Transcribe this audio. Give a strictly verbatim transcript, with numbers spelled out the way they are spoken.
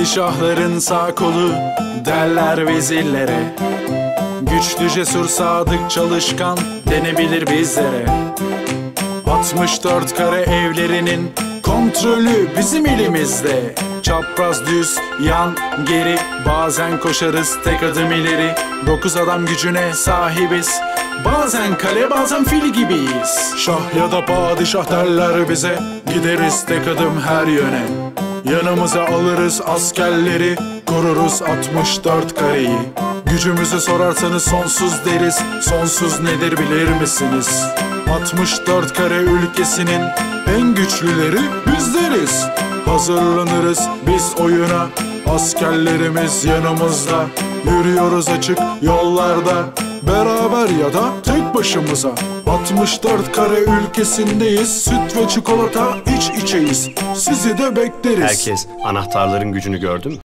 Padişahların sağ kolu derler vezirlere. Güçlü, cesur, sadık, çalışkan denebilir bizlere. altmış dört kare evlerinin kontrolü bizim elimizde. Çapraz, düz, yan, geri, bazen koşarız tek adım ileri. Dokuz adam gücüne sahibiz, bazen kale bazen fil gibiyiz. Şah ya da padişah derler bize, gideriz tek adım her yöne. Yanımıza alırız askerleri, koruruz altmış dört kareyi. Gücümüzü sorarsanız sonsuz deriz, sonsuz nedir bilir misiniz? altmış dört kare ülkesinin en güçlüleri bizleriz. Hazırlanırız biz oyuna, askerlerimiz yanımızda. Yürüyoruz açık yollarda, beraber ya da tek başımıza. altmış dört kare ülkesindeyiz, süt ve çikolata iç içeyiz. Sizi de bekleriz. Herkes anahtarların gücünü gördü mü?